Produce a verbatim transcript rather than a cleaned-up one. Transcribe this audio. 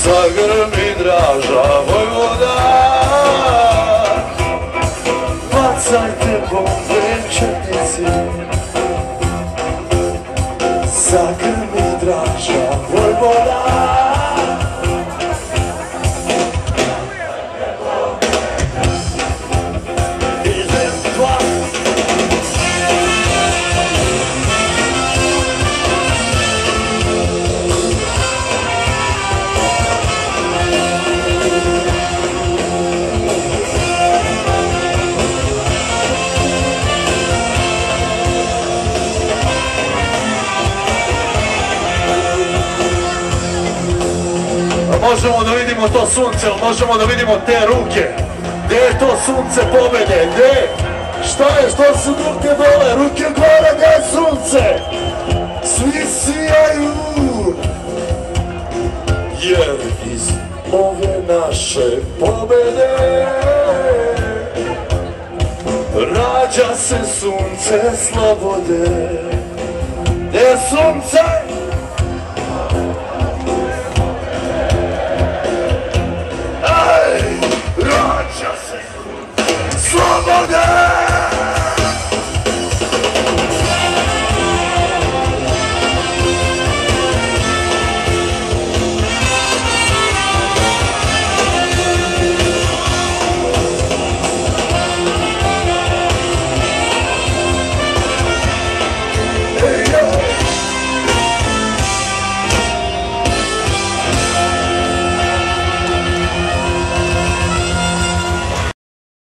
Zagrmi Draža Vojvoda, bacajte bombe četnici. Zagrmi Draža Vojvoda. Možemo da vidimo to sunce, možemo da vidimo te ruke. Gde je to sunce pobede? Gde? Šta je? Što su ruke dole? Ruke gore, gde je sunce? Svi sijaju. Jer iz ove naše pobede rađa se sunce slobode. Gde je sunce? Slobode!